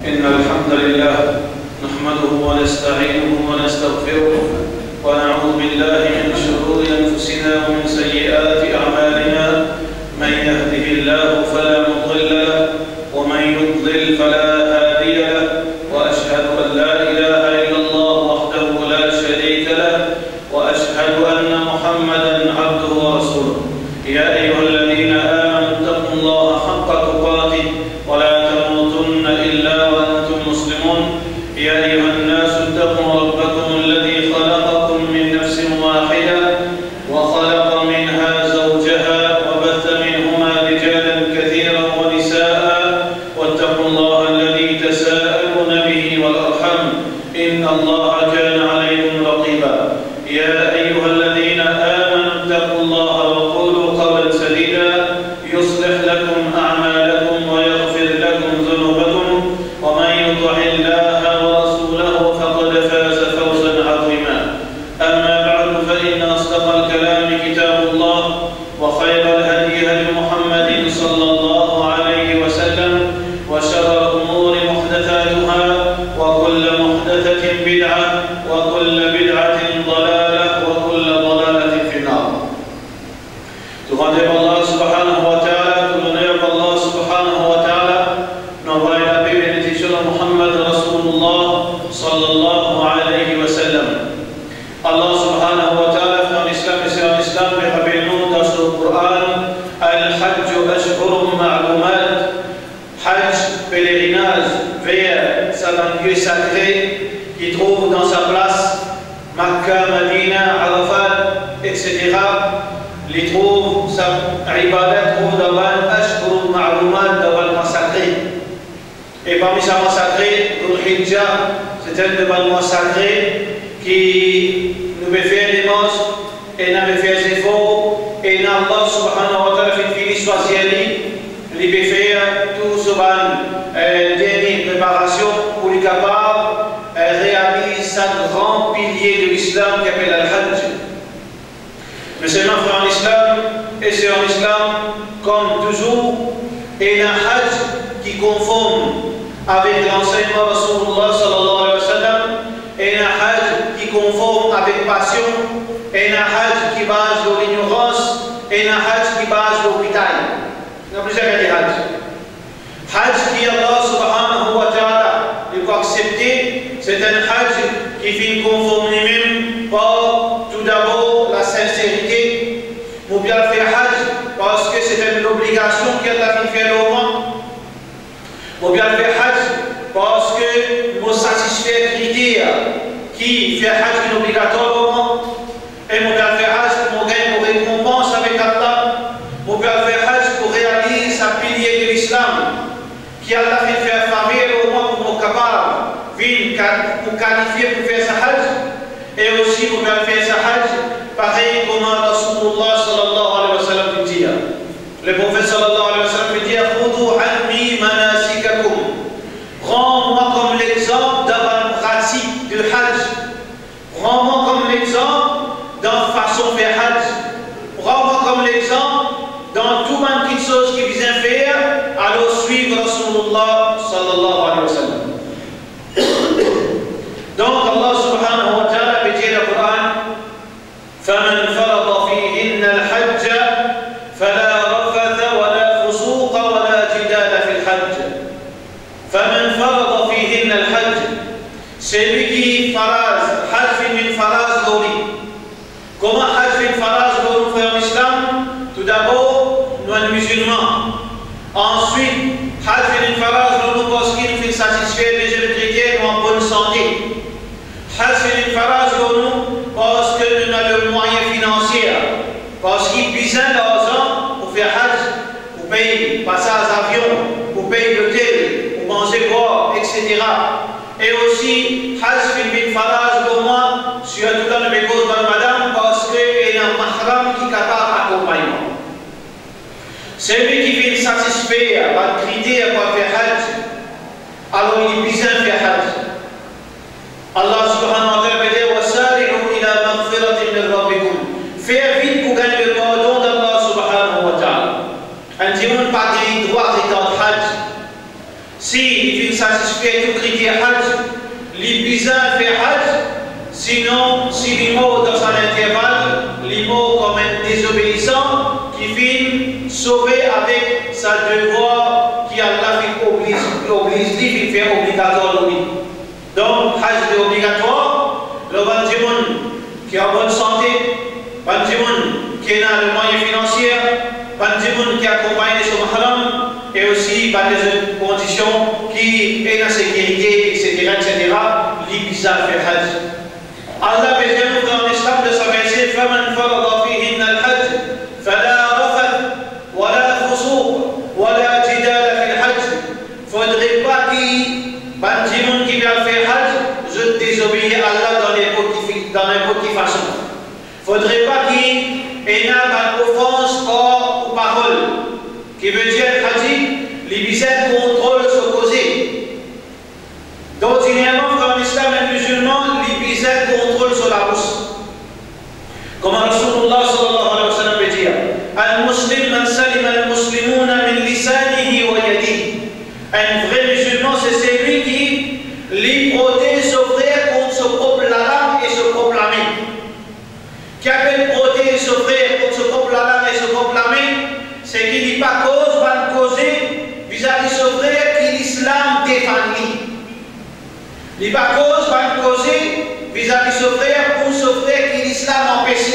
إن الحمد لله نحمده ونستعينه ونستغفره ونعوذ بالله من شرور أنفسنا ومن سيئات أعمالنا من يهده الله فلا مضل له ومن يضلل فلا هادي له وأشهد أن لا إله إلا الله وحده لا شريك له وأشهد أن محمدا عبده ورسوله يا أيها الذين آمنوا اتقوا الله حق تقاته ولا تموتن إلا وأنتم مسلمون يا أيها الناس اتقوا ربكم الذي خلقكم من نفس واحدة وخلق منها زوجها وبث منهما رجالا كثيرا ونساء واتقوا الله الذي تساءلون به والأرحام إن الله كان عليكم رقيبا يا أيها الذين آمنوا اتقوا الله وقولوا قولا سديدا يصلح لكم أعمالكم ويغفر لكم ذنوبكم ومن يطع الله ورسوله فقد فاز فوزا عظيما أما بعد فإن أصدق الكلام كتاب الله وخير الهدي هدي محمد صلى الله عليه وسلم وشر الأمور محدثاتها وكل محدثة بدعة وكل بدعة ضلالة وكل ضلالة في النار. Demandez Allah subhanahu wa ta'ala, tout l'honneur Allah subhanahu wa ta'ala, n'envoie la paix et bénédiction de Muhammad Rasulullah sallallahu alayhi wa sallam. Allah subhanahu wa ta'ala fait en islam et c'est en islam, mais rappelez-nous dans ce Coran, Al-Hajj ashhurum ma'lumat, Hajj, pèlerinage vers un lieu sacré qui trouve dans sa place Makkah, Medina, Arafat, etc. Les trouve, sa ibadat trouve dans un ashhur ma'lumat, dans un mois sacré. Et parmi ces mois sacrés, Dhul-Hijjah, c'est un de mois sacrés qui nous fait des mosques et nous fait des efforts et Allah subhanahu wa ta'ala fait fini choisir les faire tout ce dernier préparation pour les capables réaliser ce grand pilier de l'islam qui appelle Al-Hajj. Mais c'est un frère en islam, et c'est en islam, comme toujours, et un hajj qui conforme avec l'enseignement de Rasulullah sallallahu alayhi wa sallam, et un hajj qui conforme avec passion, et un hajj qui base sur l'ignorance, et un hajj qui base sur l'hôpital. Il y a plusieurs cas de hajj. Hajj qui Allah subhanahu wa ta'ala il faut accepter, c'est un hajj qui fait conforme lui-même par tout d'abord la sincérité. Pour bien faire hajj parce que c'est une obligation qu'Allah fait au monde. Pour bien faire hajj parce que nous satisfait les critères qui fait hajj une obligatoire au monde. Et pour bien faire hajj pour gagner une récompense avec Allah. Pour bien faire hajj pour réaliser sa pilier de l'islam qui Allah fait faire famille au monde pour nous capables pour qualifier pour faire sa hajj. Et aussi pour bien faire sa hajj pareil comme Rasulullah sallallahu alayhi wa sallam dit. Le prophète sallallahu alayhi wa sallam dit Khudhu anni manasikakum. Rends-moi comme l'exemple dans la pratique de hajj. Rends-moi comme l'exemple dans la façon de faire hajj. Rends-moi comme l'exemple dans tout une petite chose qui vient faire, alors suivre Rasulullah sallallahu alayhi wa sallam. Donc Allah subhanahu wa ta'ala dit dans le Coran فمن فرض فيهن الحج فلا رفث ولا فسوق ولا جدال في الحج. فمن فرض فيهن الحج, c'est lui qui faraz hajj min faraz lori. Comment hajj min faraz lori fait en islam? Tout d'abord nous sommes musulmans. Ensuite hajj min faraz lori parce qu'il fait satisfaire les jeunes chrétiens en bonne santé. Hajj min faraz lori parce que nous avons le moyen financier, parce qu'il y a besoin d'argent pour faire hajj, pour payer le passage d'avion, pour payer l'hôtel, pour manger, boire, etc. Et aussi, hajj bin faraj pour moi, surtout dans le cause de madame, parce qu'il y a un mahram qui est capable d'accompagnement. Celui qui vient satisfaire, va critère pour faire hajj, alors il a besoin de faire hajj. Allah subhanahu wa ta'ala dit wasari'u ila maghfiratin min rabbikum. Faire vite pour gagner le pardon d'Allah subhanahu wa ta'ala. Un dieu pas de droit d'étant hajj. Si il est satisfait satisfait tout critère Hajj, les bizarres fait Hajj, sinon, si les mots dans un intervalle, les mots comme un désobéissant qui finit sauvé avec sa devoir qui Allah oblige lui, fait obligatoire lui. Donc, Hajj est obligatoire, le Bandimoun qui est en bonne santé, Bandimoun qui est dans le moyen financier, Bandimoun qui accompagne son mahram, et aussi par des conditions qui est la sécurité, etc., l'Ibisa fait Hajj. Allah bénit dans l'islam de sa verset فَمَنْ فَرَضَ فِيهِنَّ الْحَجِّ فَلَا رَفَثَ وَلَا فُسُوقَ وَلَا جِدَالَ فِي الْحَجِّ. Faudrait pas qu'il Bandimoun qui vient faire Hajj, je désobéis à Allah dans n'importe quelle façon. Faudrait pas qu'il ait une offense corps ou parole. Qui veut dire, Hajj, les biceps contrôlent ce causé. D'ordinairement, dans l'islam et musulman, les biceps contrôlent sur la bouche. Comme Rasulullah sallallahu alayhi wa sallam veut dire, Al-Muslim man salim al-Muslimuna min lisanihi wa yadihi. Un vrai musulman, c'est celui qui les protège son frère contre son propre langue et son propre main. Qui appelle protéger son frère contre son propre langue et son propre main, c'est qu'il n'y a pas cause, va causer vis-à-vis de son frère qui l'islam défend. Il n'y a pas cause, va causer vis-à-vis de son frère pour son frère qui l'islam empêche.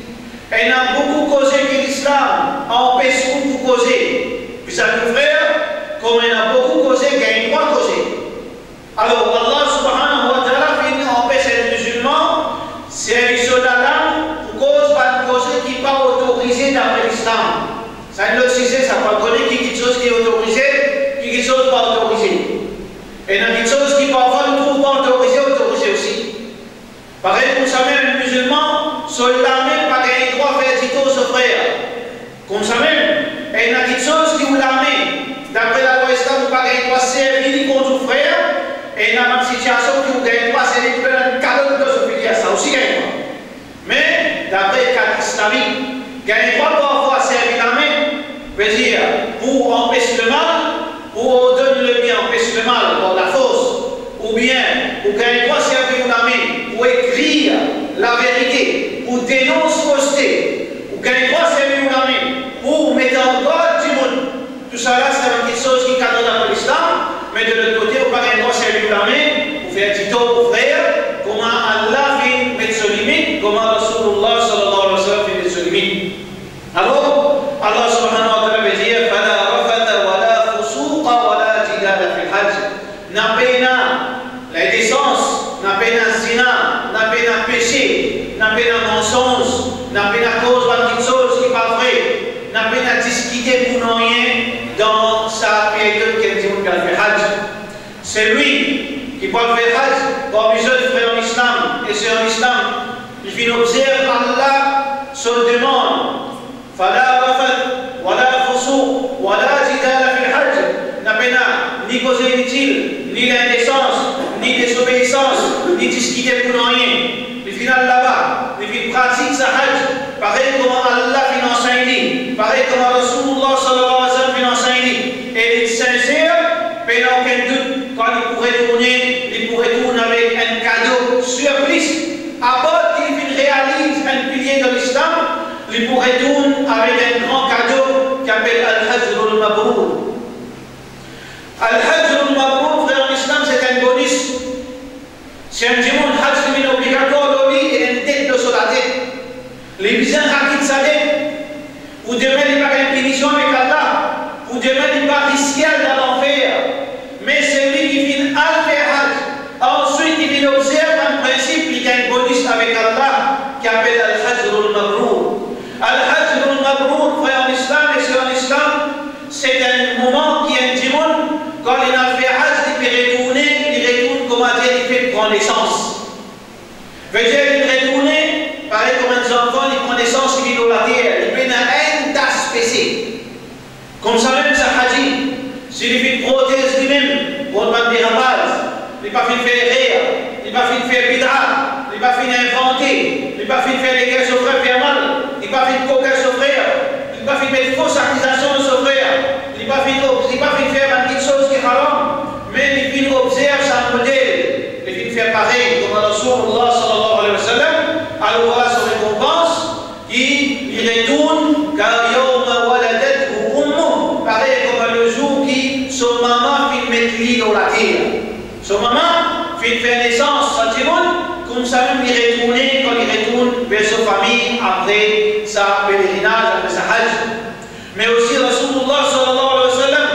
Et il y a beaucoup causé que l'islam empêche pour causer vis-à-vis du frère, comme il y a beaucoup causé qu'il y a pas causé. Alors Allah subhanahu wa ta'ala empêche les musulmans, c'est un soldats pour cause, va causer qui n'est pas autorisé d'après l'islam. Ça ne le sait, ça va connaître quelque chose qui est autorisé, quelque chose qui n'est pas autorisé. Et il y a quelque chose qui parfois ne trouve pas autorisé aussi. Pareil pour ça même, les musulmans, soldats même, pas gagné droit à faire tito au frère. Comme ça même, et il y a quelque chose qui vous l'amène. D'après la loi islam, vous pas gagné droit à servir contre le frère. Et il y a une situation qui vous gagne pas, c'est un cadeau de ce filière, ça aussi gagne pas. Mais, d'après le cadre islamique, gagne droit parfois à servir la main. Veut dire, pour empêcher le mal, pour donner le bien, empêcher le mal, pour la force, ou bien, pour gagner droit servir la main, pour écrire la vérité, pour dénoncer fausseté, pour gagner droit servir la main, pour mettre en garde du monde. Tout ça là, c'est une petite chose qui cadre dans l'islam, mais de l'autre côté, on ne peut pas gagner droit servir la main, pour faire tito pour frère, comment Allah fait mettre ses limites, comment Rasulullah sallallahu alayhi wa sallam fait mettre ses limites. Alors, Allah subhanahu wa ta'ala veut dire فَلَا رَفَثَ وَلَا فُسُوقَ وَلَا جِدَالَ فِي الْحَجِّ. N'a pas la décence, n'a pas zina, n'a pas péché, n'a pas mensonge, n'a pas cause de quelque chose qui n'est pas vrai, n'a pas discuter pour rien dans sa période qu'elle dit qu'on va faire Hajj. C'est lui qui peut faire Hajj comme les autres frères en islam, et c'est en islam, il vient observer Allah se demande. فلا رفث ولا فسوق ولا جدال في الحج. N'a pas ni cause inutile, ni l'indécence, ni désobéissance, ni discuter pour rien. Le final là-bas, il pratique sa hajj, pareil comme Allah enseigne, pareil comme Rasulullah sallallahu alayhi wa sallam enseigne. Et il est sincère, mais il n'a aucun doute, quand il pourrait tourner avec un cadeau surprise. À bord qu'il réalise un pilier de l'islam, il pourrait tourner avec un grand cadeau qui s'appelle Al-Hajj al-Mabrour. Al-Hajj al-Mabrour, frère en islam, c'est un bonus. Si un dimanche Hajj est obligatoire, il y a une tête de sur la tête. Les bisins quittent sa tête. Ou demain, il n'y a pas une punition avec Allah. Ou demain, il n'y a pas risqué dans l'enfer. Mais c'est lui qui vient à faire Hajj. Ensuite, il vient observer un principe, il y a un bonus avec Allah qui s'appelle Al-Hajj al-Mabrour. Al-Hajj al-Mabrour, frère en islam, et c'est en islam, c'est un moment qui est un dimanche, quand il a fait Hajj, il peut retourner, il retourne, comment dire, il fait prendre naissance. Veut dire, il retourne, pareil comme un enfant, il prend naissance, il vit dans la terre, il peut un tas spécial. Comme ça même, ça Hajj, s'il fait prothèse lui-même, pour ne pas dire il n'a pas fait faire rire, il n'a pas fait faire bid'a, il n'a pas fait inventer, il n'a pas fait faire les guerres sur frère faire mal, il n'a pas fait coquin sur frère, il n'a pas fait mettre fausse accusation sur frère, il n'a pas fait faire une petite chose qui est haram, mais il vient observer Rasulullah sallallahu alayhi wa sallam, alors voilà son récompense, il retourne car yawma waladathu ummuh, pareil comme le jour qui son maman fait mettre lui dans la terre. Son maman fait faire naissance, ça dit comme ça même il retourne quand il retourne vers sa famille après sa pèlerinage, après sa hajj. Mais aussi Rasulullah sallallahu alayhi wa sallam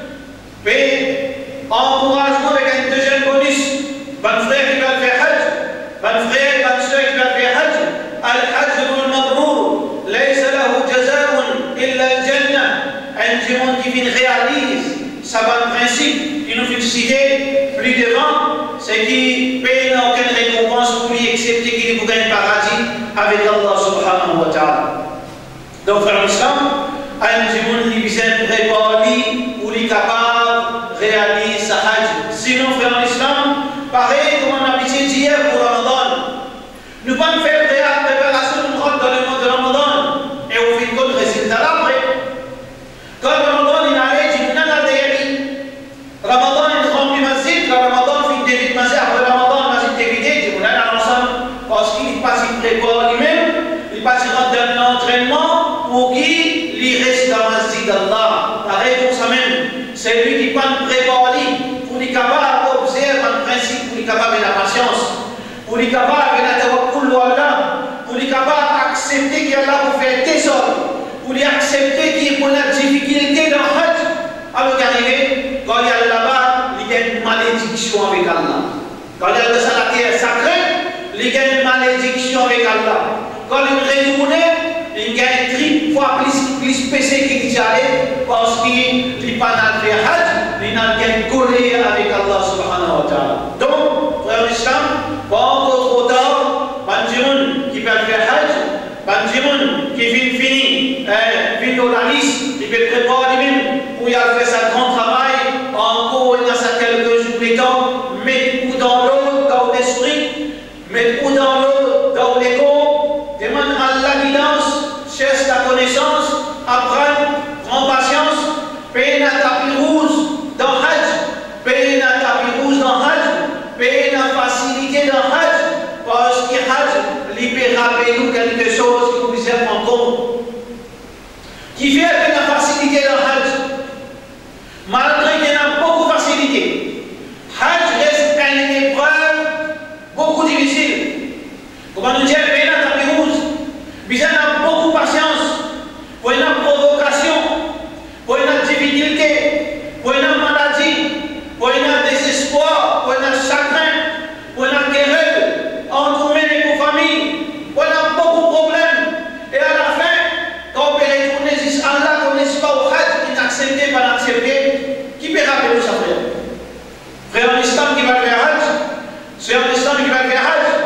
fait encouragement avec un deuxième bonus. Bon frère qui va faire hajj, bon frère, bonne soeur qui va faire hajj, al-hajj al-mabrur, laysa lahu jazaa'un illa al-jannah. Un monde qui réalise sa bonne principe, qui nous fait citer plus devant, c'est qui paye aucune récompense pour lui, excepté qu'il vous gagne paradis avec Allah subhanahu wa ta'ala. Donc, frère l'islam, un monde qui vient préparer ou qui est capable de réaliser sa hajj. Sinon, frère l'islam, pareil comme on a habitué d'hier pour Ramadan, nous pas faire préparation de dans le mois de Ramadan et on fait le résultat après. Quand Ramadan est allé, il y a Ramadan est rempli masjid, quand Ramadan fait des vides masjid, après Ramadan, masjid est vidé, il y a ensemble parce qu'il passe, il prépare lui-même, il passe dans un entraînement pour qu'il reste dans le masjid d'Allah. Pareil pour ça même, c'est lui qui peut préparer pour les capables d'observer un principe, pour les capables de la patience, pour les capables de la tawakkul wa Allah, pour les capables d'accepter qu'Allah vous fait des ordres, pour les accepter qu'il y a une difficulté dans le hajj. Alors qu'arrivé, quand il y a là-bas, il y a une malédiction avec Allah. Quand il y a de ça la terre sacrée, il y a une malédiction avec Allah. Quand il retourne, il y a un tri fois plus spécial qu'il y allait, parce qu'il n'est pas dans le hajj, il n'a qu'un collé avec Allah subhanahu wa ta'ala. Donc, frère l'islam, pas encore trop tard, Banjiroun qui peut faire hajj, Banjiroun qui finit dans la liste, il peut préparer lui-même pour y aller faire sa grand travail, encore il y a ça quelques jours plus tard, mettre ou dans l'autre, dans l'esprit, mettre ou dans l'autre, dans les corps, demande à la guidance, cherche la connaissance, apprendre, prends patience, paye un tapis rouge dans Hajj, paye un tapis rouge dans Hajj, paye une facilité dans Hajj, parce que Hajj libère nous quelque chose qui vous sert en compte. Qui fait avec la facilité dans Hajj, malgré qu'il y a beaucoup de facilité. Hajj reste une épreuve beaucoup difficile. Comment nous dire, il y a un tapis rouge, il y a beaucoup de patience, pour une provocation, pour une difficulté, pour une maladie, pour un désespoir, pour un chagrin, pour une querelle entre humains et pour famille, pour beaucoup de problèmes. Et à la fin, quand on peut retourner jusqu'à Allah, qu'on n'est pas au Hajj, inaccepté, pas accepté, qui peut rappeler ça, frère? Frère en islam qui va faire Hajj, c'est en islam qui va faire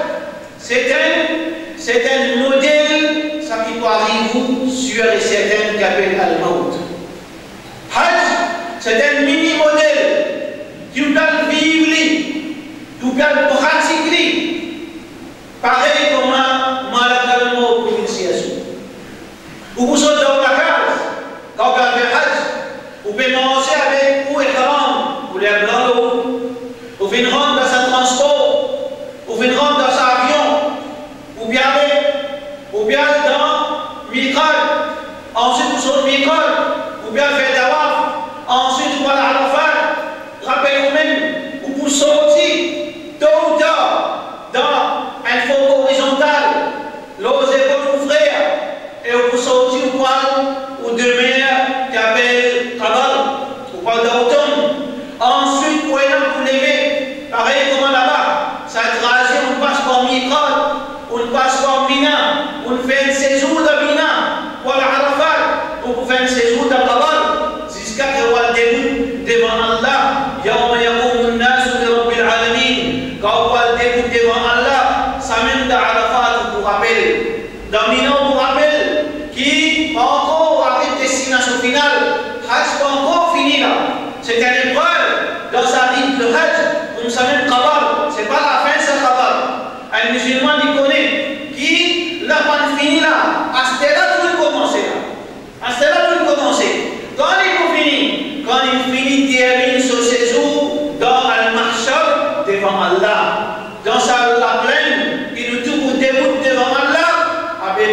Hajj, c'est un modèle, ça qui peut arriver sûr et certain, qui appelle Al-Maut. Hajj, c'est un mini-modèle qui peut vivre, qui peut pratiquer, pareil comme un malade pour une situation. Ou vous sortez dans la case, quand vous avez Hajj, vous pouvez manger avec ou ihram, ou les blancs, vous pouvez rentrer dans un transport, vous pouvez rentrer dans un avion, ou bien dans Miqat, ensuite vous sortez Miqat, ou bien faire Tawaf, ensuite vous allez à Arafat, rappelez-vous-même, ou vous sortez tôt ou tard dans un fond horizontal, l'osez votre frère, et vous sortez au poil ou de mer qui appelle Kabal, au poil d'automne. Ensuite, vous vous levez, pareil comme là-bas, ça trajet, on passe par Miqat, on passe par Mina, on fait un séjour de Mina, pour Arafat, on fait un séjour de Kabal, jusqu'à ce qu'on débute devant Allah, Yawma yaqumu an-nasu li rabbil alamin, quand on va début devant Allah, ça mène d'Arafat, on vous rappelle. Dans Mina, on vous rappelle qui encore avec destination finale, Hajj pas encore fini là. C'est une épreuve dans sa vie de Hajj, comme ça même Kabal, c'est pas la fin, c'est Kabal. Un musulman il connaît qui l'a pas fini là, à ce là tout commencer là. À ce là tout commencer. Quand il finit, termine ce séjour dans Al-Mahshar devant Allah, dans la plaine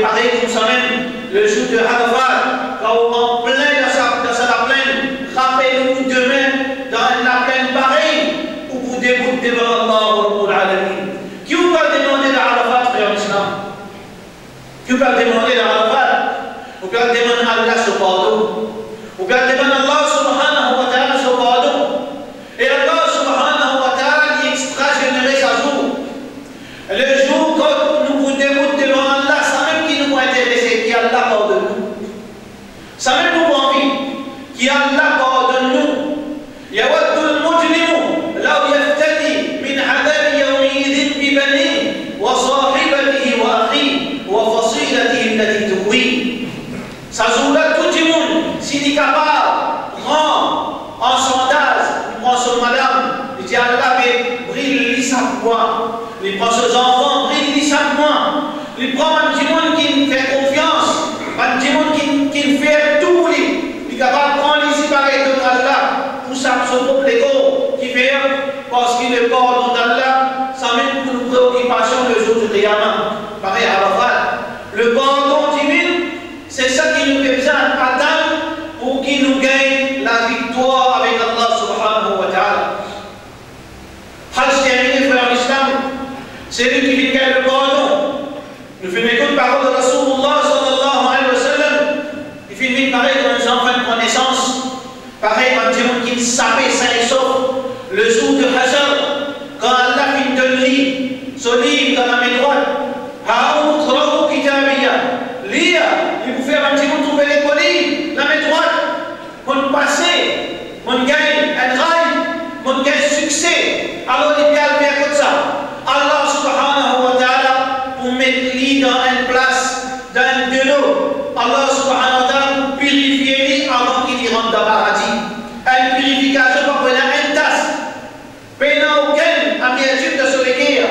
pareil comme ça même, le jour de Arafat, quand on est en plein dans la plaine, rappelez-nous demain dans la plaine pareille, où vous débutez devant Allah. Qui vous va demander d'Arafat, frère l'islam? Qui vous va demander d'Arafat? Vous pouvez demander à Allah son pardon. Vous pouvez demander à Allah subhanahu wa ta'ala son pardon. Et Allah subhanahu wa ta'ala il extra-généré sa jour. Le jour quand nous vous déboutons devant Allah, ça même qui nous intéresse, qui Allah pardonne-nous. Ça même nous envie, qui Allah pardonne-nous. يود المجرم لو يفتدي من عذاب يومئذ ببنيه وصاحبته وأخيه وفصيلته التي تؤويه. Ça joue-là, tout le monde, s'il est capable, prend en sondage, il prend son madame, il dit Allah, mais brille-lui sa voix, il prend ses enfants, brille-lui sa voix, il prend un petit monde qui me fait confiance, un petit monde qui me fait tout, il est capable de prendre ici pareil de Allah, pour ça, son propre ego, qui fait, parce qu'il est pardon d'Allah, ça met pour nous préoccupation le jour du Qiyamah, pareil à Arafat, le pardon divin. C'est ça qui nous fait besoin d'atteindre pour qu'il nous gagne la victoire avec Allah subhanahu wa ta'ala. Hajj terminé, frère l'islam, c'est lui qui vient gagner le pardon. Nous faisons écoute parole de Rasulullah sallallahu alayhi wa sallam. Il fait une pareil comme les enfants de connaissance, pareil comme des gens qui savaient sains et saufs. Le jour de Hajj, quand Allah finit de lire ce livre dans la main droite, lire, il vous fait un petit peu trouver les colis, la main droite, mon passé, mon gain, un rail, mon gain succès. Alors il vient faire comme ça. Allah subhanahu wa ta'ala pour mettre lui dans une place, dans un vélo. Allah subhanahu wa ta'ala pour purifier lui avant qu'il y rentre dans le paradis. Une purification pour prendre une tasse. Pena aucun amertume de ce guerre.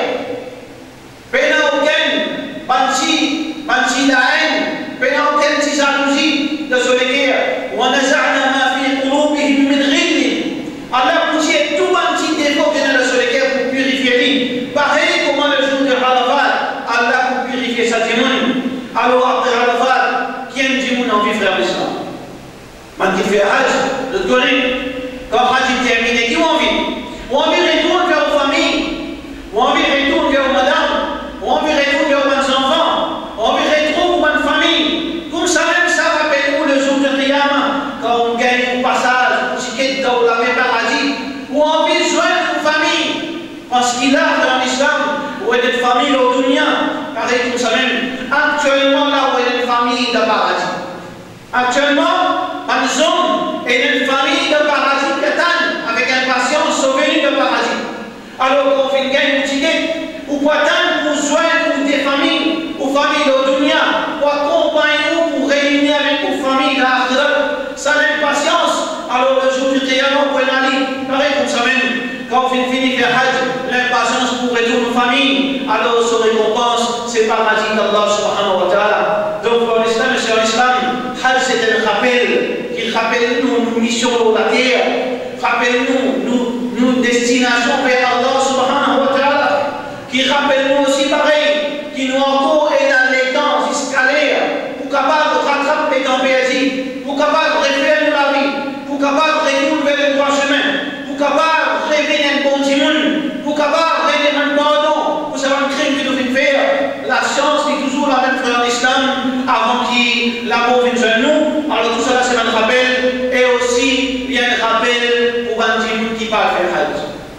Pena aucun banchi la haine. Pena aucun jalousie de ce guerre. وَنَزَعْنَا مَا فِي قُلُوبِهِمْ مِنْ غِلٍّ. Allah pour dire tout banchi défaut qui est dans ce guerre pour purifier lui. Pareil comment le jour de Arafat, Allah pour purifier sa démon. Alors après Arafat, qui aime démon en vie frère l'islam? Man qui fait Hajj, le Coran. Quand Hajj est terminé, qui ont envie? On a envie de retourner vers vos familles, on a envie de retourner vers vos madames, on a envie de retourner vers vos enfants, on a envie de retrouver votre famille. Comme ça même, ça rappelle-nous le jour de Qiyamah, quand on gagne au passage, on s'y quitte dans la même paradis, on a envie de joindre vos familles. Parce qu'il a dans l'islam, où il y a des familles au dunya, pareil comme ça même, actuellement là où il y a des familles de paradis. Actuellement, une zone et une famille de paradis qui attendent avec impatience sauver de paradis. Alors qu'on fait une gagne ou ticket, ou pour attendre, pour joindre des familles, aux familles de dunya, pour accompagner ou pour réunir avec vos familles d'Akhira, sans impatience. Alors le jour du Qiyamah, pour aller, pareil comme ça même, quand on finit faire Hajj, l'impatience pour retourner aux familles, alors son récompense, c'est paradis d'Allah subhanahu wa ta'ala. Donc pour l'islam et sur l'islam, Hajj c'est un rappel qui rappelle nos missions sur la terre, rappelle-nous nos destinations vers Allah subhanahu wa ta'ala, qui rappelle-nous aussi pareil, qui nous encore est dans les temps escalaires, pour capable de rattraper les tempêtes, pour capable de refaire la vie, pour capable de retrouver le droit chemin, pour capable de réveiller un bon timon, pour capable de réveiller un pardon, pour savoir le crime que nous venons faire. La science est toujours la même frère d'islam avant qu'il la mort vienne sur nous. Alors tout cela c'est un rappel et aussi il y a un rappel pour un timon qui parle faire Hajj.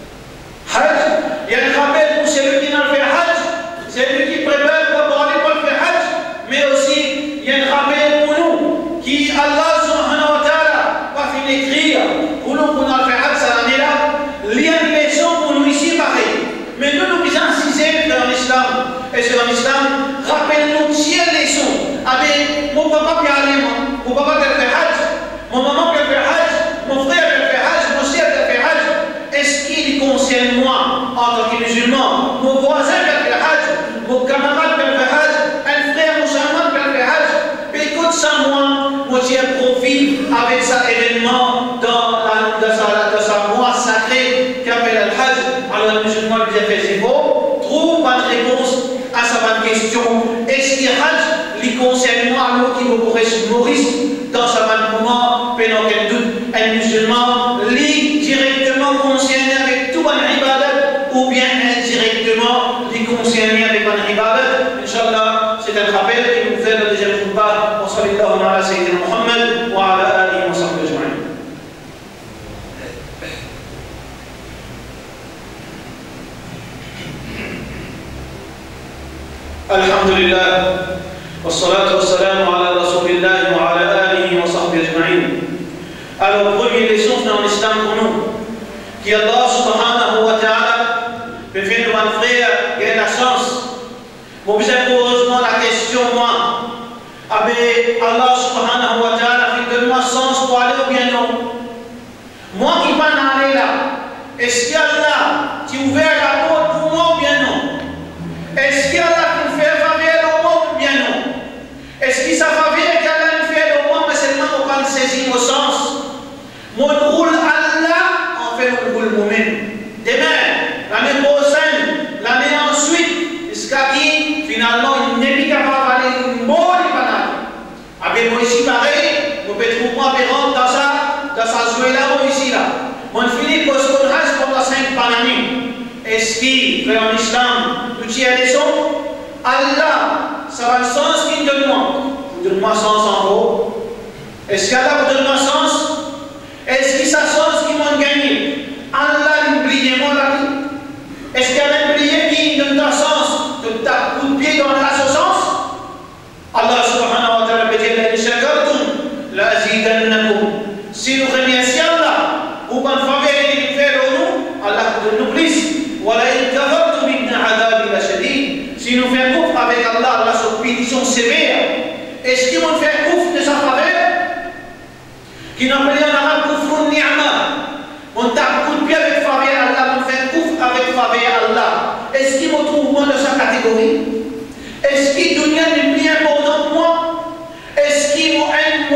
Hajj, il y a un rappel pour celui qui n'a fait Hajj, celui qui prépare pour aller pour faire Hajj, mais aussi il y a un rappel pour nous qui Allah subhanahu wa ta'ala va finir d'écrire pour nous pour nous faire Hajj cette année-là. Il y a une leçon pour nous ici pareil. Mais nous nous disons incisés dans l'islam. Et sur l'islam, rappelle-nous si elle leçon. Avec mon papa peut aller, mon papa peut faire Hajj, mon maman peut faire Hajj, mon frère peut faire Hajj, mon soeur peut faire Hajj. Est-ce qu'il concerne moi en tant que musulman? Mon voisin peut faire Hajj, mon camarade peut faire Hajj, un frère musulman peut faire Hajj. Mais écoute ça, moi j'ai un profil avec cet événement dans sa mois sacré qui appelle le Hajj. Alors le musulman lui a fait c'est beau, trouve pas de réponse à sa bonne question. Est-ce que Hajj qui concerne moi, alors qui me correspond Maurice, dans sa moment, pendant qu'elle doute, un musulman, lit directement concerné avec tout un ibadat, ou bien indirectement, lit concerné avec un ibadat. Inch'Allah, c'est un rappel qui nous fait le deuxième khutbah. Wa sallallahu ala sayyidina Muhammad wa ala alihi wa sahbihi ajma'in. Alhamdulillah, wassalatu wassalamu ala rasulillah wa ala alihi wa sahbihi ajma'in. Alors, première leçon dans l'islam pour nous, qui Allah subhanahu wa ta'ala peut faire nous un frère qui a la chance. Vous vous posez la question, moi, Allah subhanahu wa ta'ala fait de moi sens pour aller ou bien non. Moi qui vais aller là, est-ce qu'Allah tu ouvert la porte pour moi ou bien non? Est-ce qu'Allah nous fait faveur au monde ou bien non? Est-ce qu'il s'est faveur qu'Allah nous fait au monde, mais seulement pour qu'on saisisse au sens? Mon rôle Allah, en fait, mon rôle moi-même. Demain, l'année prochaine, l'année ensuite, jusqu'à qui, finalement, il n'est plus capable d'aller une bonne banane. Avec moi ici, pareil, nous pouvons trouver dans sa jouée là, moi ici là. Mon Philippe, parce qu'on reste pendant 5 bananes. Est-ce qu'il, frère en islam, nous tient des sons? Allah, ça va le sens qu'il donne moi. Vous donne moi sens en haut. Est-ce qu'Allah vous donne moi sens? Est-ce qu'il ça sens qui m'ont gagné? Allah l'oublie moi la vie. Est-ce qu'il y a un oublié qui donne ta sens de ta coup de pied dans la sens? Allah subhanahu wa ta'ala peut dire la shakartum la azidannakum. Si nous remercions Allah, ou bonne faveur qu'il fait au nous, Allah vous donne nous plus. Si nous faisons couvre avec Allah, la punition sévère, est-ce qu'ils vont faire couvre de sa faveur? Qui n'appelle en arabe couvre ni'ma. On tape coup de pied avec faveur Allah, on fait couvre avec faveur Allah. Est-ce qu'ils me trouvent moi de sa catégorie? Est-ce qu'ils deviennent le plus important pour moi? Est-ce qu'ils m'ont un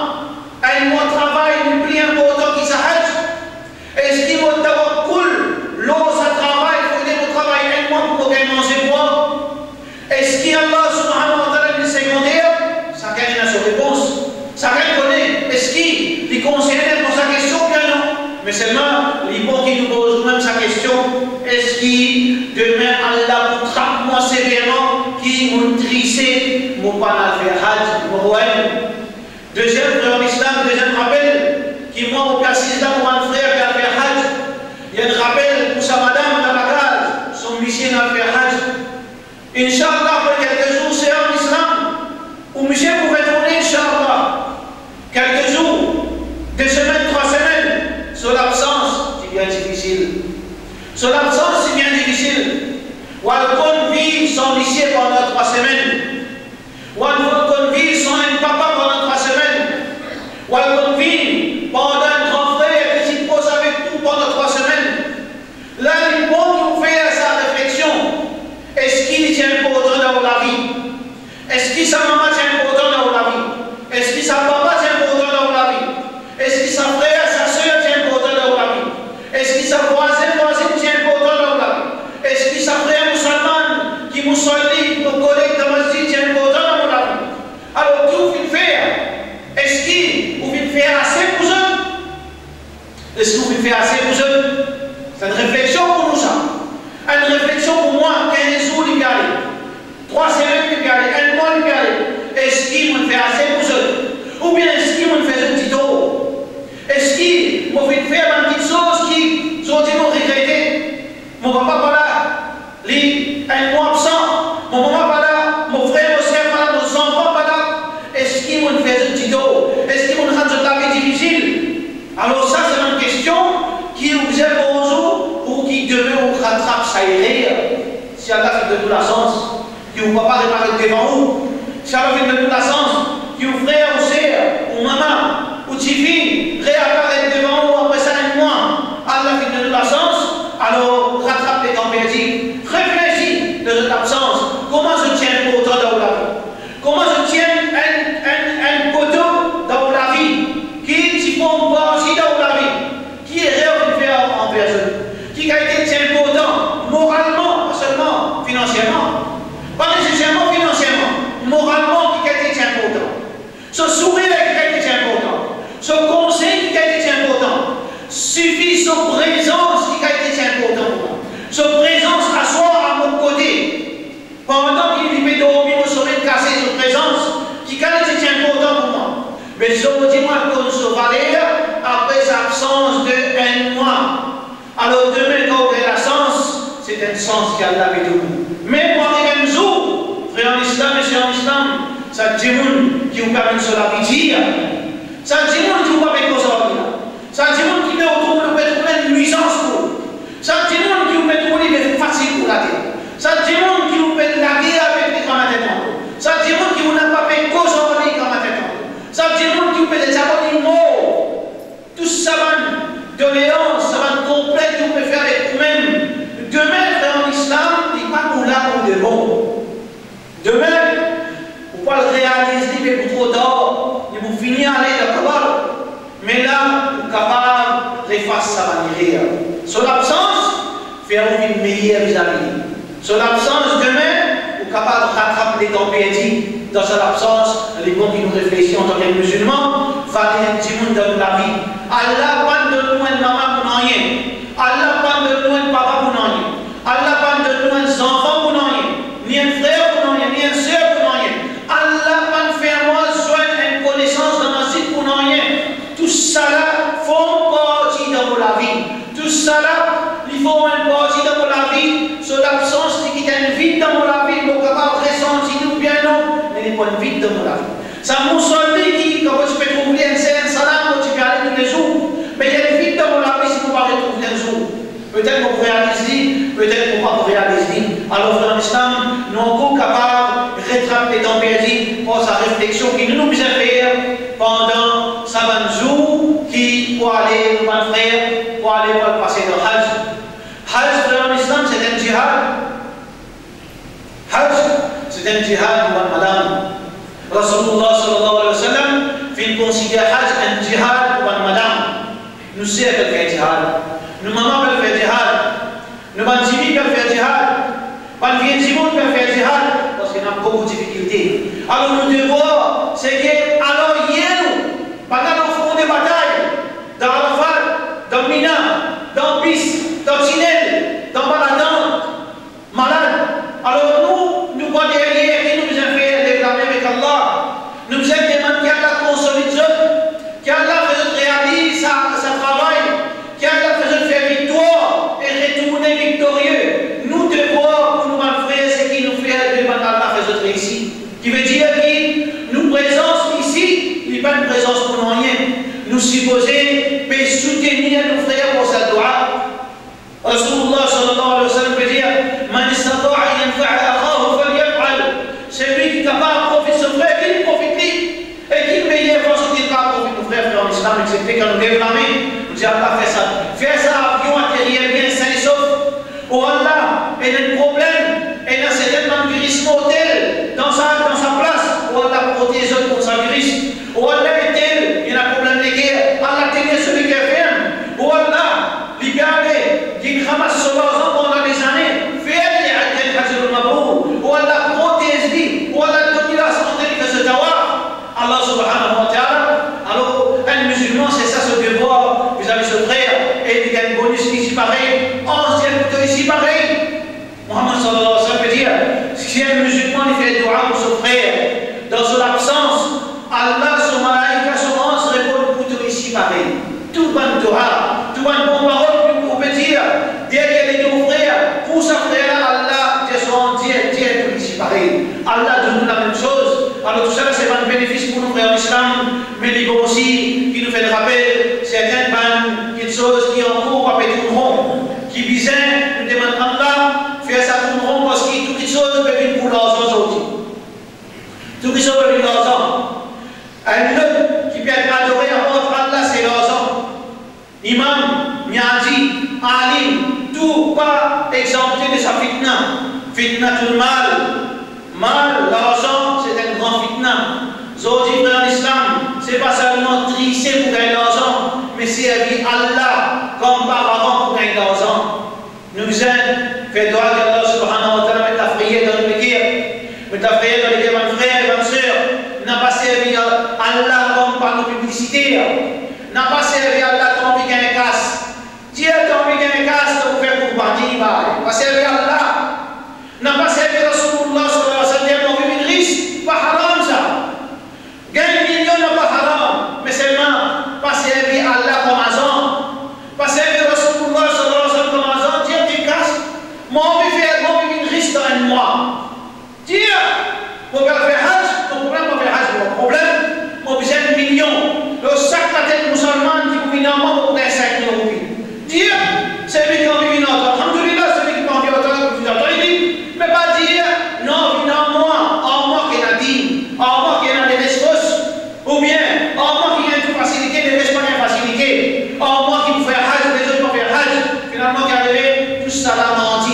mois de travail le plus important qui s'arrête? Est-ce qu'ils vont avoir cool l'eau, ça travaille, il faut dire au travail un mois pour manger quoi? Est-ce qu'Allah subhanahu wa ta'ala est secondaire? Ça gagne la réponse. Ça connaît. Est-ce qu'il est concerné pour sa question? Bien non. Mais seulement, l'hypo qui nous pose même sa question, est-ce qu'il demain Allah vous trappe moi sévèrement, qui vous trissez, mon panal fait hajj, mon deuxième frère en islam, deuxième rappel, qui moi au persiste pour un frère qui a fait hajj. Il y a un rappel pour sa madame dans la case, son monsieur n'a fait hajj. Inch'Allah, pour quelques jours, c'est en islam, où monsieur pouvait tourner, Inch'Allah. Quelques jours, 2 semaines, 3 semaines, sur l'absence, c'est bien difficile. Sur l'absence, c'est bien difficile. Ou on vit sans lycée pendant 3 semaines. Ou on vit sans un papa pendant 3 semaines. Ou on vit pendant un grand frère qui s'y pose avec nous pendant 3 semaines. Là, il faut nous faire sa réflexion. Est-ce qu'il est important dans la vie? Est-ce que sa maman est important dans la vie? Est-ce que sa papa est important dans la vie? Est-ce que sa frère, sa soeur est important dans la vie? Est-ce que sa voisine est important dans la vie? Est-ce que sa frère musulmane qui musulmane, nos collègues de masjid est important dans la vie? Alors, que vous faites faire? Est-ce que vous faites faire assez pour eux? Est-ce que vous faites faire assez pour eux? C'est une réflexion pour nous, ça. Une réflexion pour moi, 15 jours, il y a 3 semaines, il y a 1 mois, il y a. Est-ce qu'ils vont faire assez pour eux? Ou bien est-ce qu'ils vont faire un petit tour? Est-ce qu'ils vont faire une petite chose qui sont regrettés? Mon papa pas là, lui, 1 mois absent, mon maman pas là, mon frère, mon soeur pas là, nos enfants pas là. Est-ce qu'ils vont faire un petit tour? Est-ce qu'ils vont rendre la vie difficile? Alors ça, c'est une question qui vous est posée ou qui devait vous rattraper ça irait. Si Allah fait de nous la chance, qui vous papa réparer devant vous, si Allah fait de nous la chance, qui vous frère ou sœur, ou maman, ou petit-fille, réapparaître devant vous après ça 1 mois, Allah fait de nous la chance, alors rattrape les temps perdus. Réfléchis de notre absence. Comment je tiens pour autant dans la vie? Comment je tiens un poteau dans la vie qui s'y font partie dans la vie, qui est réel en personne, qui a été tient pour autant moralement, pas seulement financièrement, pas nécessairement financièrement, moralement, qui c'est un sens qu'Allah met de vous. Mais pour arriver à nous, frère en islam et sœurs en islam, ça dit qui vous permet de se la vie. Ça dit qui vous permet de causer. Ça dit qui met autour de vous une nuisance pour vous. Ça dit qui vous met autour de facile pour la terre. Ça dit qui vous met la guerre avec les grands. Ça dit qui vous n'a pas fait cause en vie comme un temps. Ça dit qui vous fait des abonnements. Tout ça va doléance, ça va complète que vous pouvez faire avec vous-même. Demain, frère en islam, il n'est pas pour là pour de bon. Demain, vous ne pouvez pas le réaliser, mais vous trop d'or, et vous finissez à aller de Kabbalah. Mais là, vous êtes capable de faire ça manière. Sur l'absence, faire une meilleure vis-à-vis. Sur l'absence, demain, vous êtes capable de rattraper les temps perdus. Dans cette absence, les bons qui nous réfléchissent en tant que musulmans, valent un petit monde dans la vie. Allah pas de nous une maman pour rien. Allah pas de nous un papa pour rien. Allah pas de nous un enfant pour rien. Ni un frère pour rien, ni un soeur pour rien. Allah pas de faire moi soit une connaissance dans ma site pour rien. Tout ça là font partie de la vie. Tout ça là, il faut une partie de la vie. Sur l'absence qui est une vie dans la vie, nous sommes capables de ressentir nous bien non. Mais pas une vie dans la vie. Ça nous solde qui, quand tu peux trouver un salam, quand tu peux aller tous les jours. Mais il y a une vie dans la vie si vous ne pouvez pas retrouver un jour. Peut-être qu'on pourrait réaliser, peut-être qu'on ne pourrait pas réaliser. Alors, dans l'islam, nous sommes encore capables de rattraper les temps perdus pour sa réflexion qui nous a fait pendant 50 jours qui pour aller, mon frère, pour aller passer le Hajj. Hajj, dans l'islam, c'est un djihad. Hajj, c'est un djihad pour madame. Rasulullah sallallahu alayhi wa sallam fait considérer Hajj un djihad pour madame. Nous savons qu'elle fait djihad. Nous mamans peuvent faire djihad. Nous bandits peuvent faire djihad. Pas vieux du monde peuvent faire djihad parce qu'il y a beaucoup de difficultés. Alors nous devons, c'est que alors hier, pendant nos fronts de bataille, dans Arafat, dans Mina, dans Bis, dans Tinel, dans Baladan, malade. Alors nous voyons derrière qui nous a fait déclarer avec Allah. Nous nous demandons qu'Allah consolide, qu'Allah réalise sa travail, qu'Allah fasse faire victoire et retourner victorieux. Nous devons, pour nous frères, ce qui nous fait demander Allah fasse réussir. Qui veut dire que nous présence ici, il n'y a pas une présence pour rien. Nous supposons peut soutenir nos frères pour sa doua. Rasulullah sallallahu alayhi wa sallam peut dire Man istata'a yanfa'a akhahu falyaf'al. Celui qui est capable de profiter de son frère, qu'il profite lui. Et qui meilleure façon qu'il va profiter de nos frères en islam, excepté quand nous lève la main, nous disons Allah fait ça. Faire ça, avion atterrir bien sain et sauf. Oh Allah, il y a un problème, il y a un certain virus mortel dans sa place. Oh Allah, protège les autres contre sa virus. Oh Allah, il y a un problème de guerre. Allah, tenez celui qui est ferme. Oh Allah, libérez, qui ramasse sur leurs enfants pendant des années. Fais-les à quel Hajj al-Mabrou. Oh Allah, protège-les. Oh Allah, donne-lui la santé de ce tawaf. Allah subhanahu wa ta'ala. Alors, un musulman, c'est ça ce devoir vis-à-vis de ce frère. Et il y a une bonus ici pareil. Ancien couteau ici pareil. Muhammad sallallahu alayhi wa sallam peut dire si un musulman il fait dua pour son frère, dans son absence, Allah, son malaïka, son ange répond le couteau ici pareil. Tout bon dua, tout bon parole, on peut dire derrière les deux frères, pour ce frère-là, Allah, Dieu, tout ici pareil. Allah donne la même chose. Alors tout ça, c'est un bénéfice pour nous, frères en islam, mais il y a aussi qui nous fait le rappel, certaines bonnes petites choses qui en cours, pas tout rond, qui visent, nous demandent Allah, faire ça tout rond, parce que toutes les choses peuvent venir pour l'argent aussi. Toutes les choses peuvent venir pour l'argent. Un autre qui peut être adoré entre Allah, c'est l'argent. Imam, Miadi, Alim, tout pas exempté de sa fitna. Fitna tout le mal. Mal, l'argent, c'est un grand fitna. Aujourd'hui, dans l'islam, ce n'est pas seulement tricher pour gagner l'argent, mais servir Allah comme parent pour gagner l'argent. Nous aidons, fait droit qu'Allah subhanahu wa ta'ala met ta prière dans le guerre. Met ta prière dans le guerre, mon frère et ma soeur. N'a pas servi Allah comme par nos publicités. N'a pas servi Allah comme il gagne casse. Dieu comme il gagne casse pour faire pour partir. N'a pas servi Allah. N'a pas servi Rasulullah sallallahu alayhi wa sallam pour vivre une riche. Pas haram ça. Gagner millions n'est pas haram. Mais seulement pas servi Allah comme azan. Pas servi Rasulullah sallallahu alayhi wa sallam comme azan. Dieu qui casse. Moi,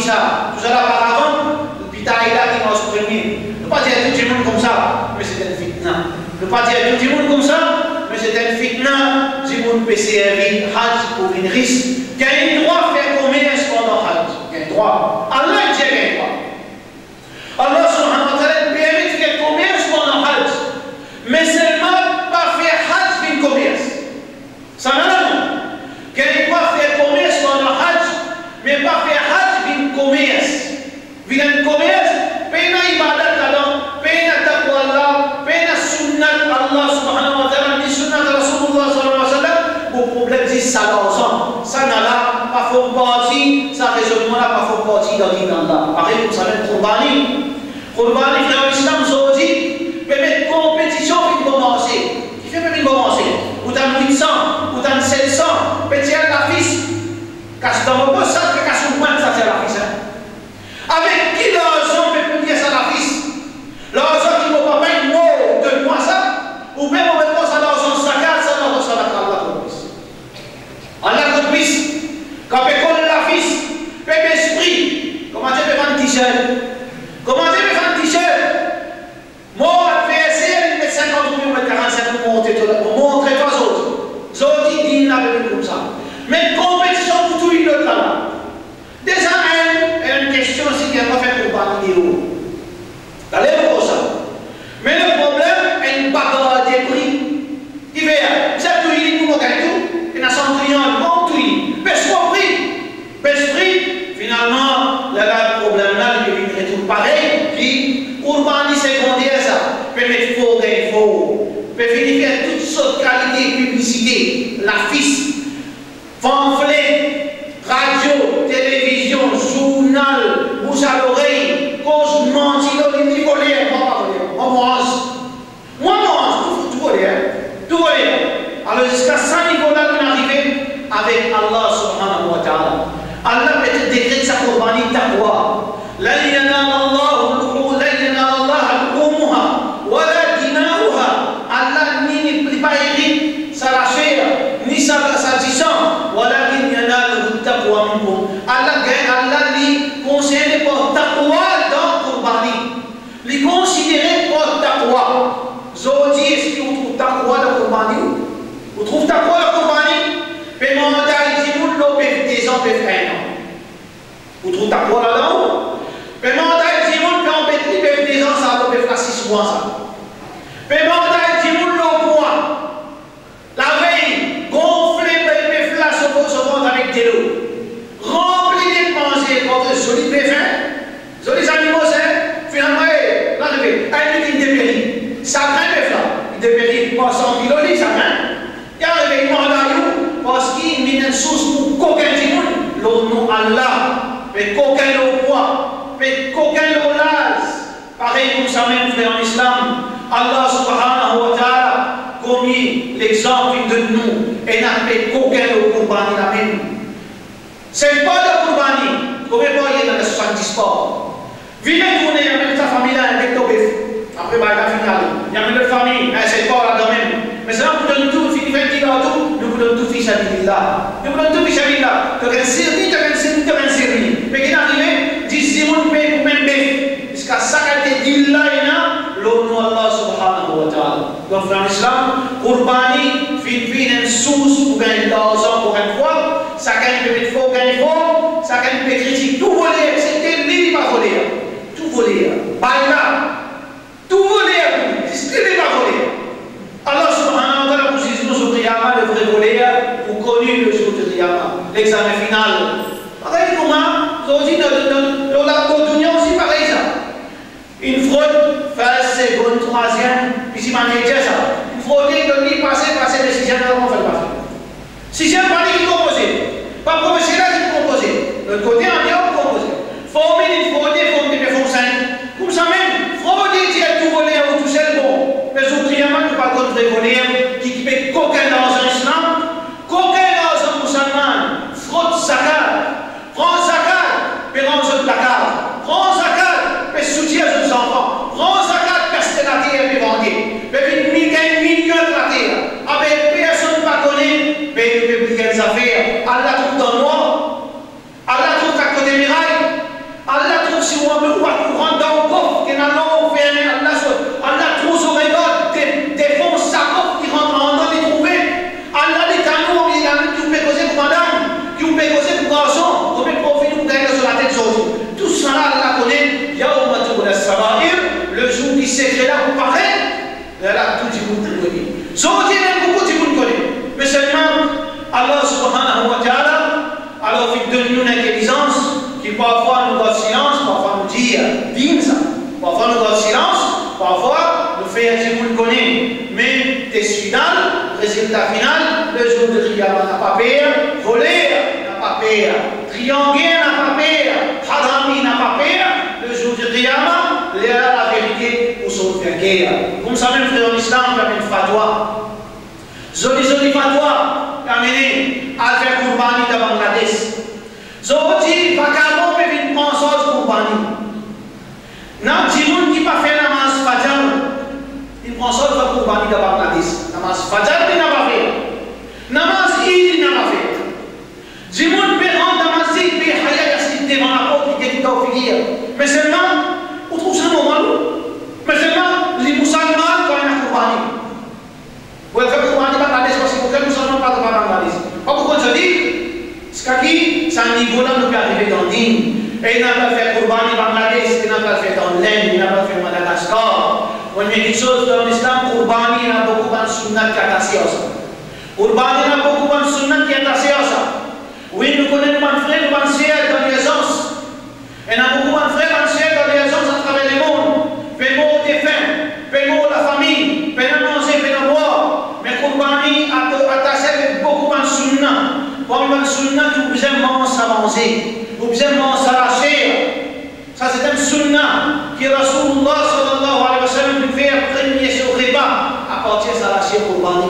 ça. Tout ça là par avant, l'hôpital est là qui va se premier. Ne pas dire tout le monde comme ça, mais c'est une fitna. Ne pas dire tout le monde comme ça, mais c'est une fitna. Si vous ne servir Hajj pour une risque, il y a un droit de faire commerce pendant Hajj. Il y a un droit. Allah dit qu'il y a un droit. Allah subhanahu wa ta'ala permet de faire commerce pendant Hajj, mais seulement pas faire Hajj d'une commerce. Ça n'a pas de qu'il doit faire commerce pendant Hajj, mais pas faire Hajj d'une commerce. D'une commerce, peine ibadat là-dedans, peine taqwa Allah, peine sunnat Allah subhanahu wa ta'ala, ni sunnat Rasulullah sallallahu alayhi wa sallam, pour problème c'est ça l'argent. Ça n'a là pas fait partie, ça raisonnement là pas fait partie dans l'île d'Allah. Pareil comme ça même Qurbani. Qurbani, frère l'islam, Saudi, permet de compétition pour commencer. Qui fait même commencer? Ou t'as 800, ou t'as 700, petit à la fils. Casse dans mon poste, ça, casse au moins, ça c'est la fils. Avec qui l'argent peut dire ça la fils? L'argent qui ne va pas une mot de moi ça, ou même on met pas ça l'argent saccade, ça dans ça la complice. Allah complice. Quand on colle la fils, peut esprit. Comment tu peux vendre un t-shirt? Comment tu peux vendre un t-shirt? Moi, adversaire, il met 50 000 ou 45 pour montrer toi autres. Autres, ils disent la même comme ça. Mais compétition pour tout le monde là. Déjà, une question aussi qui n'a pas fait pour parler de haut. Allez, pour ça. Mais le problème est une bagarre des prix. Il fait, c'est tout, il dit, nous, on gagne tout. Il y a 100 clients, bon, tout, il baisse mon prix. Baisse prix, finalement, le problème là, il est tout pareil. Puis, pour parler secondaire, ça, peut mettre faux, gagne faux. Peut finir faire toutes sortes de qualités, publicité, la fils, pamphlet, radio, télévision, journal, bouche à l'oreille, cause mentir, il volait, moi mange. Moi mange, tout volait, tout volait. Alors jusqu'à ce niveau-là, on est arrivé avec Allah subhanahu wa ta'ala. Allah peut décréter sa qurbani taqwa. La yanal Allah, la yanal Allah al-umuha, wa la dinauha. Allah ni pas hérite sa la chair, ni sa sang, voilà qu'il y en a le taqwa minkum. Allah lui conseille pour taqwa dans Qurbani. Lui considéré pour taqwa. Zodi, est-ce que vous trouvez taqwa dans Qurbani? Vous trouvez taqwa dans Qurbani? Paiement d'aïdi, vous l'obéissez des ans, vous trouvez taqwa là-dedans? Paiement d'aïdi, vous l'obéissez des ans, ça va faire 6 mois ça. Paiement d'aïdi, vous l'obéissez. La veille, gonflé, pépé, flash au ventre avec de l'eau. Rempli de manger contre joli péfin, jolis animaux sains, finalement, l'arrivée, un petit dépérit. Ça craint le flan. Il dépérit pas 100 kilos, ça craint. Il arrive, il mord la you, parce qu'il met une source pour qu'aucun timoun, l'eau non Allah, mais qu'aucun l'eau poids, mais qu'aucun l'eau lase. Pareil comme ça même, frère en islam, Allah subhanahu wa ta'ala, commis l'exemple de nous et n'a fait qu'aucun au Qurbani la même. C'est pas le Qurbani, comme il y a dans les 70 sports. Venez tourner avec ta famille là, avec ton bœuf. Après, la finale, il y a une famille, c'est pas là quand même. Mais c'est là pour donner tout, fini 20 ans, tout, nous vous donnons tout fils à l'Illah. Nous vous donnons tout fils à l'Illah. Tu as un série, tu as un série. Mais qui est arrivé, 10 secondes, paye pour même bœuf. Jusqu'à ça qualité d'Illah, il y a l'honneur Allah subhanahu wa ta'ala. Donc, dans l'islam, Qurbani, fin une source pour gagner de l'argent pour une fois, ça gagne peut-être faux, gagne faux, ça gagne peut critiquer, tout voler, c'était lui qui va voler. Tout voler. Baïla, tout voler, c'est lui qui va voler. Allah subhanahu wa ta'ala, pour dire nous au Qiyamah, le vrai voleur, pour connu le jour de Qiyamah, l'examen final. Pareil comment, aujourd'hui, dans la Dunya aussi, pareil ça. Une fraude, phase, seconde, troisième, puis si on dit ça, une fraude, de lui passer le sixième, on fait le passer. Sixième, pas lui qui compose. Pas composer là, qui compose. L'autre côté, on dit on compose. Former une fraude, former des fonctions. Comme ça même, fraude, dit tout voler ou tout seul, bon. Mais au Qiyamah, nous pas contre les voleurs qui paient qu'aucun argent islam, qu'aucun argent musulman, fraude zakat, prend zakat, mais dire, digne ça. Parfois nous gardons silence, parfois nous faisons si vous le connaissez. Mais test final, résultat final, le jour de Qiyamah n'a pas peur, voler n'a pas peur, trianguler n'a pas peur, harami n'a pas peur, le jour de Qiyamah, la vérité pour son guerre. Comme ça même frère en islam, il y a une fatwa. Zoli fatwa, amené à faire Kourbani de Bangladesh. Zoli, Bakabo peut venir prendre ça Kourbani. Non, Jimoun qui pas fait namaz Fajr, il prend ça de Kourbani de Bangladesh. Namaz Fajr, il n'a pas fait. Namaz Eid, il n'a pas fait. Jimoun peut rendre namaz Eid, peut Haya Yassid devant la porte, qui est tout à figure. Mais seulement, on trouve ça normal. Mais seulement, les musulmans, quand il y a Kourbani. Vous avez fait Kourbani de Bangladesh, parce que vous avez musulmans pas de Bangladesh. Pourquoi on se dit, c'est un niveau-là nous peut arriver dans l'île. Et il n'a pas fait Kourbani Bangladesh, il n'a pas fait dans l'Inde, il n'a pas fait Madagascar. On met quelque chose dans l'islam, Kourbani, il y a beaucoup de sunnat qui est attaché à ça. Kourbani, il y a beaucoup de sunnat qui est attaché à ça. Oui, nous connaissons nos frères, nos sœurs dans l'aisance. Et il y a beaucoup de frères, nos sœurs dans l'aisance à travers le monde. Paiement des fins, paiement la famille, paiement manger, paiement boire. Mais Kourbani a attaché avec beaucoup de sunnat. Beaucoup de sunnat qui vous aiment manger. Vous avez s'arracher. Ça c'est un sunnah que Rasulullah sallallahu alayhi wa sallam fait premier sur le riba à partir de s'arracher Kourbani.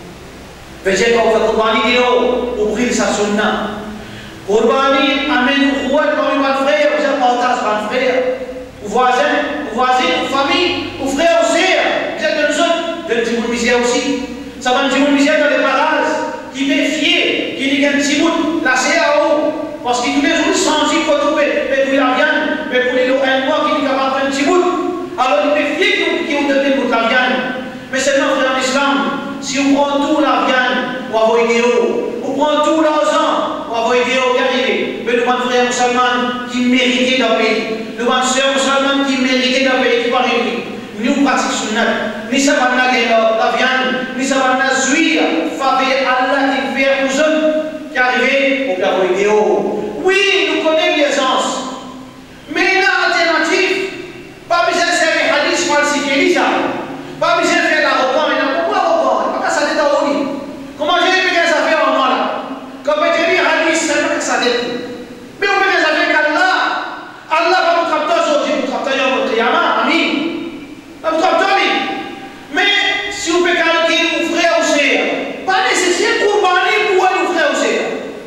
Veja quand on fait Kourbani, il ouvrir sa sunnah. Kourbani amène au roi comme un frère, vous avez partage un frère, aux voisins, aux familles, aux frères, aux sœurs. Vous êtes de nous autres, de Timoun Misère aussi. Ça va Timoun Misère dans les parages, qui fait fier, qui dit qu'un Timoun, la CAO. Parce que tous les jours, sans y retrouver, mais pour la viande, mais pour les lots, un mois qui est capable de faire un petit bout. Alors, il est fier qui ont donné pour la viande. Mais seulement, frère en islam, si on prend tout la viande, on va voir idéaux. On prend tout l'argent, on va voir idéaux qui arrivent. Mais nous avons frère musulman qui méritait d'un pays. Nous avons sœur musulman qui méritait d'un pays qui va arriver. Nous pratiquons sunnat. Ni ça va n'a la viande, ni ça va n'a jouir. Faveur Allah qui fait pour eux. Qui arrivait au plan vidéo. Oui, nous connaissons l'aisance. Mais l'alternative, pas besoin de faire des hadiths falsifiés, pas besoin de faire l'aéroport, mais pourquoi l'aéroport? Pas ça d'être au lit. Comment j'ai fait des affaires en moi là? Comme je dis hadith, c'est pas que ça d'être. Mais on fait des affaires qu'Allah. Allah va nous capter aujourd'hui, nous capter au Qiyamah, amis. Nous capter lui. Mais si on peut calculer ou frère ou sœur, pas nécessaire pour parler pour nous frère ou sœur.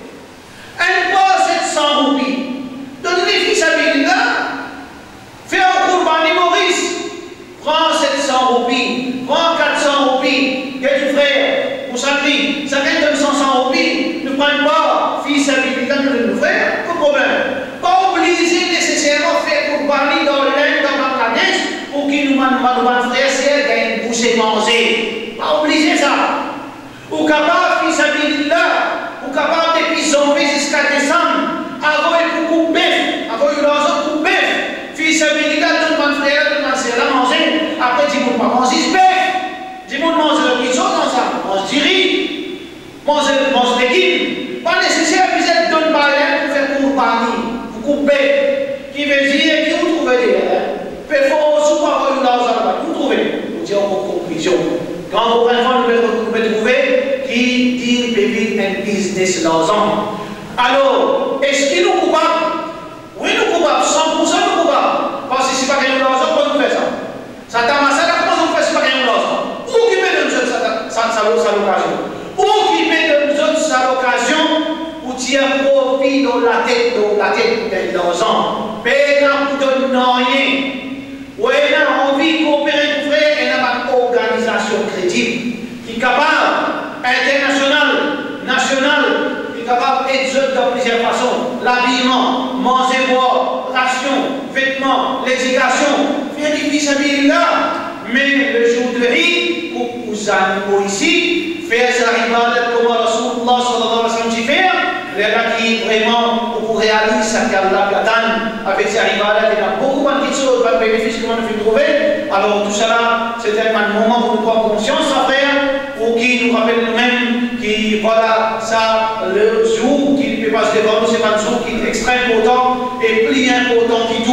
Un pas 700 roupies. Donnez-les fils à Billah. Fais un Kourbani Maurice. Prends 700 roupies. Prends 400 roupies. Et tu frère, pour samedi, ça vient de 500 roupies. Ne prends pas fils à Billah de nos frères. Pas de problème. Pas obligé nécessairement faire Kourbani dans l'Inde, dans Bangladesh, pour qu'ils nous mandent frère, c'est gagne une bouchée manger. Pas obligé ça. Ou capable fils à Billah. Ou capable de pisomber jusqu'à décembre, avant de couper, avant de lancer couper, fils à Billah, tout le monde frère, tout le monde sœur, à manger, après tu ne peux pas manger ce bœuf, tu mange le pisson ensemble, mange du riz, mange légumes, pas nécessaire que vous êtes donné par l'air pour faire Kourbani, vous coupez, qui veut dire, qui vous trouvez derrière, il faut aussi avoir une argent, vous trouvez, vous dites en conclusion. Quand vos enfants nous pouvez trouver, qui dit bébé un business l'argent. Alors, est-ce qu'il nous coupable? Oui, nous coupables, 100% nous coupables. Parce que si pas gagner l'argent, pourquoi nous faisons ça? Ça t'a massé, comment on fait si pas gagner l'argent? Où qui met de nous autres ça l'occasion? Où qui met de nous autres ça l'occasion pour tirer profit dans la tête pour gagner l'argent? Mais on ne donne rien. Oui, on a envie de coopérer pour frère et on a une organisation crédible qui est capable, internationale, nationale, qui est capable d'être dans plusieurs façons. L'habillement, manger, boire, ration, vêtements, l'éducation. Rien difficile là. Mais le jour de Eid, pour vous animaux ici, faire sa ibadat comme Rasulullah sallallahu alayhi wa sallam fait, les gens qui vraiment pour réaliser ce qu'Allah attend avec sa ibadat, il y a beaucoup de choses, de bénéfices que nous fait trouver. Alors tout cela, c'est un moment pour nous prendre conscience, frère, pour qui nous rappelle nous-mêmes, qui voilà, ça, le jour qui peut passer devant nous, c'est un jour qui est extrêmement important et plus important que tout.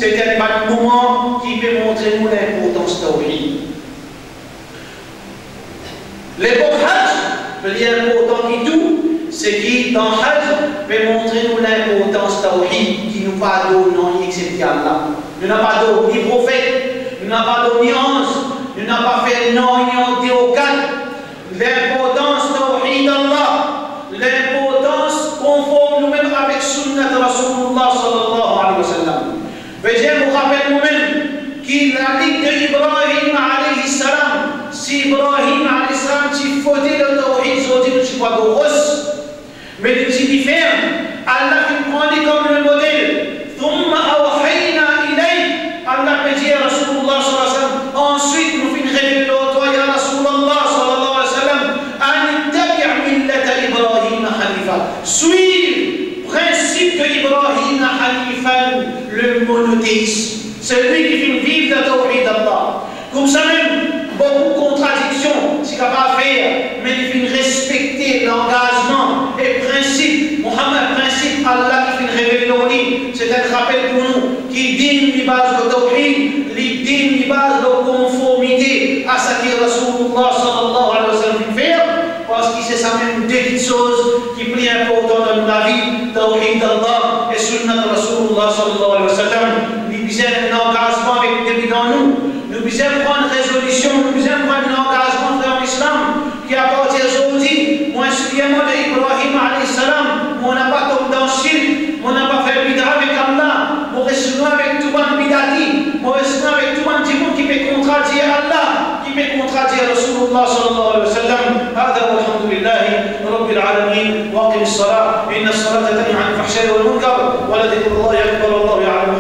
c'est un moment qui peut montrer nous l'importance de tawhid. L'époque Hajj, le lien important qui tout, c'est qui dans Hajj peut montrer nous l'importance de tawhid qui nous pas donné non excepté Allah. Nous n'avons pas donné ni prophète, nous n'avons pas donné ni ange, nous n'avons pas fait non ni aucun. L'importance de tawhid Allah, l'importance conforme nous-mêmes avec Sunnah de Rasulullah sallallahu alayhi wa sallam. Veuillez vous rappeler nous-mêmes qu'il a dit d'Ibrahim alayhi salam, si Ibrahim alayhi salam s'y fautait le tawhid, il ne s'y pas de rosse, mais il s'y diffère. Allah qui prend comme le modèle. ثم أوحينا إليك Allah peut dire à Rasulullah sallallahu alayhi wa sallam, ensuite nous finissons révéler au toi, ya Rasulullah sallallahu alayhi wa sallam, an ittabi' millata Ibrahim hanifa. Suivre principe de Ibrahim hanifan, le monothéisme. C'est lui qui fait vivre la tawhid d'Allah. Comme ça même, beaucoup de contradictions, c'est capable de faire, mais il fait respecter l'engagement et principe. Mohammed, principe, Allah qui fait révéler au lit. C'est un rappel pour nous qui dit les bases de tawhid, qui dit les bases de conformité à ce que Rasulullah sallallahu alayhi wa sallam fait faire, parce que c'est ça même deux petites choses qui sont plus importantes dans la vie, tawhid d'Allah et sunnah de Rasulullah sallallahu alayhi wa sallam. Nous besoin d'un engagement avec des dans nous. Nous besoin prendre une résolution, nous besoin prendre un engagement dans l'islam qui à partir d'aujourd'hui, moi, souviens-moi d'Ibrahim alayhi salam, on n'a pas tombé dans le shirk, on n'a pas fait bid'a avec Allah, on reste loin avec tout le monde bid'ati, on reste loin avec tout le monde qui peut contredire Allah, qui peut contredire Rasulullah sallallahu alayhi wa sallam. هذا والحمد لله رب العالمين واقم الصلاة إن الصلاة تنهى عن الفحشاء والمنكر ولذكر الله أكبر والله يعلم